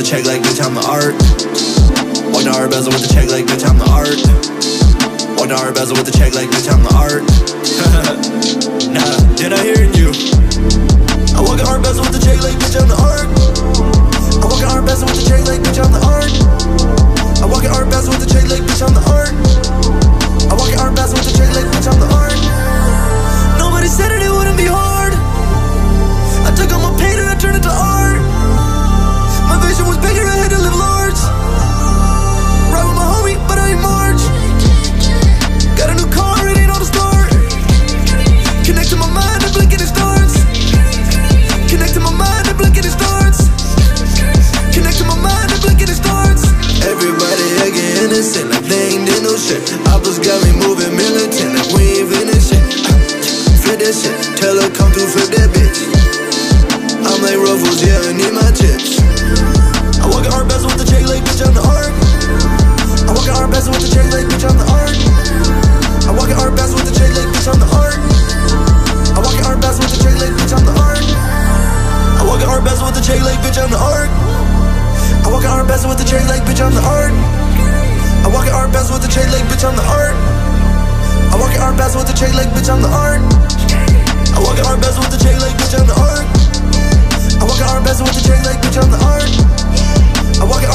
check like bitch, I'm the art. Walk the art bezel with the check like bitch, I'm the art. Walk the art bezel with the check like bitch, I'm the art. Nah, then I hearing you. I walk an art bezel with the check like bitch, I'm the art. I walk an art bezel with the check like bitch, I'm the art. I walk an art bezel with the check like bitch, I'm the art. I walk an art bezel with the check like bitch, I'm the art. Nobody said it wouldn't be hard. I took all my pain and I turned it to art. My vision was bigger, I had to live large. Ride with my homie, but I ain't March. Got a new car, it ain't on the start. Connect to my mind and blink and it starts. Connect to my mind and blink and it starts. Connect to my mind and blink and it starts. Everybody here get innocent like they ain't did no shit. Oppas got me moving militant like we ain't finished shit. Flip that shit, tell her come through, flip that bitch. I'm like Ruffles, yeah, I need my chips. I walk an art bezel with the check like bitch, I'm the art. I walk an art bezel with the check like bitch, I'm the art. I walk an art bezel with the check like bitch, I'm the art. I walk an art bezel with the check like bitch, I'm the art. I walk an art bezel with the check like bitch, I'm the art. I walk an art bezel with the check like bitch, I'm the art. I walk an art bezel with the check like bitch, I'm the art. I walk an art bezel with the check like bitch, I'm the art. I walk an art bezel with the check like bitch, I'm the art. I walk an art bezel with the check like bitch, I'm the art. I walk an